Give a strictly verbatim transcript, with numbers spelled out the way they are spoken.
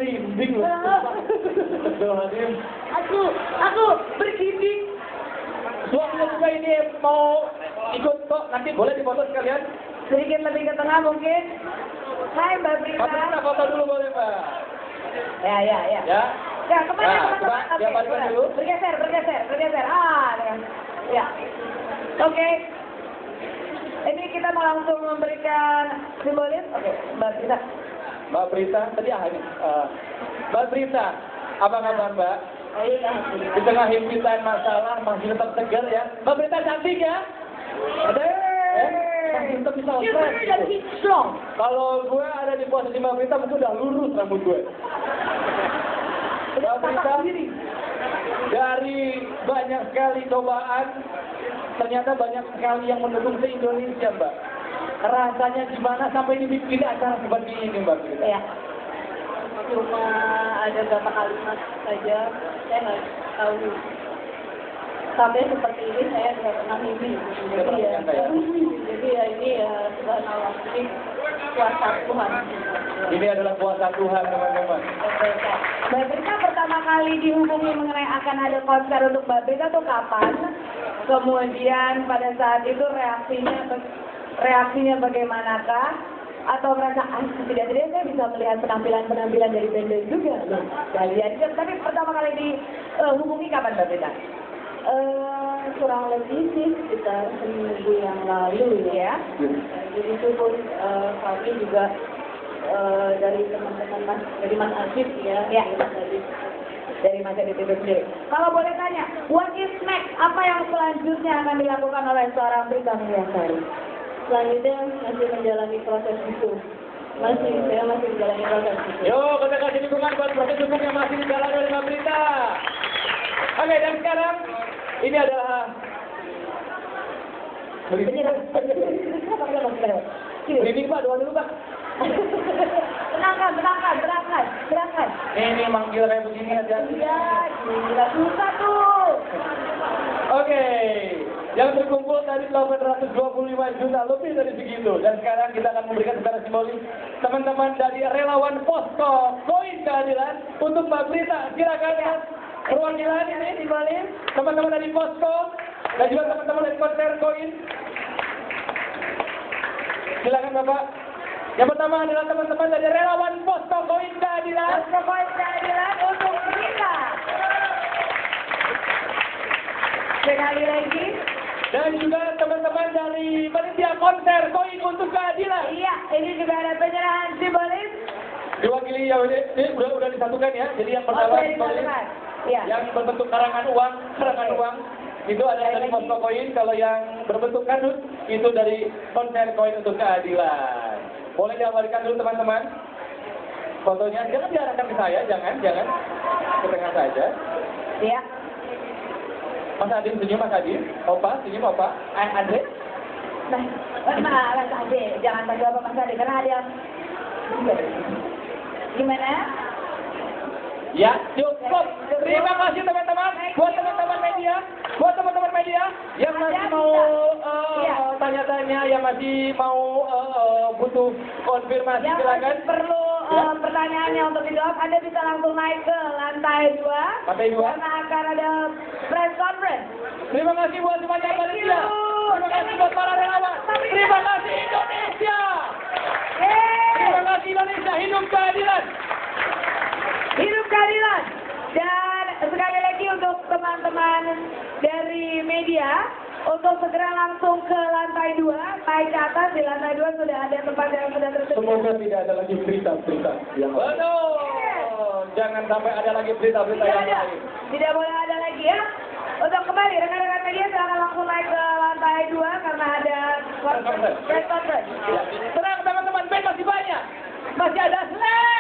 merinding loh. Astagfirullahaladzim. Aku, aku bergidik. Suaminya juga ini mau ikut kok, nanti boleh difoto sekalian. Sedikit lebih ke tengah mungkin. Hai Mbak Brita. Mbak Brita foto dulu boleh Mbak. Ya, ya, ya. Ya. Ya, kemana Nah, teman-teman? coba Oke, dia balikan boleh. dulu. Bergeser, bergeser, bergeser. Ah, dengan. Ya. Oke. Ini kita mau langsung memberikan simbolis. Oke, Mbak Brita. Mbak Brita, tadi ah ini. Uh, Mbak Brita, apa kabar Mbak? Baik, Di alhamdulillah. tengah himpitan masalah masih tetap tegar ya. Mbak Brita cantik ya? Ada? Eh, masih tetap bisa You stres, better than gitu. keep strong. Kalau gue ada di posisi Mbak Brita, mungkin udah lurus rambut gue. Mbak Brita, dari banyak sekali cobaan, ternyata banyak sekali yang mendukung ke Indonesia, Mbak. Rasanya gimana sampai dibikin acara seperti ini, Mbak Brita? Ya. Cuma ada beberapa kalimat saja, saya nggak tahu. Sampai seperti ini saya nggak pernah mimpi. Nggak pernah Jadi ya, menyangka ya? jadi ya ini ya subhanallah, ini kuasa Tuhan. Ini adalah kuasa Tuhan, teman-teman. Mbak Brita pertama kali dihubungi mengenai akan ada konser untuk Mbak Brita tuh kapan? Kemudian pada saat itu reaksinya reaksinya bagaimanakah? Atau merasa, ah tidak-tidak saya bisa melihat penampilan-penampilan dari band juga. Loh, kalian, tapi pertama kali dihubungi kapan Mbak Brita? Uh, kurang lebih sih sekitar seminggu yang lalu ya. Jadi itu pun uh, kami juga uh, dari teman-teman Mas, dari Mas Asif ya, ya. Dari, dari Mas Adit itu sendiri. Kalau boleh tanya, what is next? Apa yang selanjutnya akan dilakukan oleh seorang Brita Mulyasari? Selanjutnya masih menjalani proses itu. Masih, saya masih menjalani proses itu. Yo, kita kasih dukungan buat proses hukum yang masih dijalani oleh Mbak Brita. Oke, dan sekarang ini adalah Ini Pak, doa dulu Pak. Tenangkan, tenangkan, tenangkan, tenangkan. Ini manggil kayak begini aja. Iya, gila susah tuh. Oke, yang terkumpul tadi delapan ratus dua puluh lima juta lebih dari segitu. Dan sekarang kita akan memberikan secara simbolis teman-teman dari relawan Posko Koin Keadilan untuk Mbak Brita. Silakan ya. Perwakilan ini simbolis teman-teman dari Posko dan juga teman-teman dari konser Koin. Silakan Bapak. Yang pertama adalah teman-teman dari relawan Posko Koin Keadilan. Posko Koin Keadilan untuk Brita. Sekali lagi. Dan juga teman-teman dari panitia konser Koin untuk Keadilan. Iya, ini juga ada penyerahan simbolis. Diwakili ya, ini, ini udah udah disatukan ya. Jadi yang pertama Oh, simbolis ya. yang berbentuk karangan uang, karangan uang itu ada dari Posko Koin. Kalau yang berbentuk kardus itu dari konser Koin untuk Keadilan. Boleh diawalikan dulu teman-teman. Fotonya jangan diarahkan ke saya, jangan, jangan ke tengah saja. Iya. Mas Adin senyum, Mas Adin. Opa, senyum Opa. Eh, Andre. Nah, nah, Mas Ade, jangan panggil apa Mas Ade, karena ada yang... Gimana? Ya, cukup. Terima kasih teman-teman. Buat teman-teman media, buat teman-teman media yang masih mau uh, tanya-tanya, yang masih mau uh, uh, butuh konfirmasi, yang silakan. perlu Ya. uh, pertanyaannya untuk dijawab, Anda bisa langsung naik ke lantai dua. Lantai dua. Karena akan ada press conference. Terima kasih buat semuanya panitia. Terima kasih buat para relawan. Terima kasih Indonesia. Yeay. Terima kasih Indonesia. Hidup keadilan. Hidup keadilan. Dan sekali lagi untuk teman-teman dari media, untuk segera langsung ke lantai dua, naik ke atas. Di lantai dua sudah ada tempat yang sudah tersedia. Semoga tidak ada lagi berita-berita yang lain. Betul. Jangan sampai ada lagi berita-berita Tidak yang ada. lain. Tidak boleh ada lagi ya. Untuk kembali, rekan-rekan media silakan langsung naik ke lantai dua karena ada press conference. Ya. Tenang teman-teman, band masih banyak. Masih ada Slash.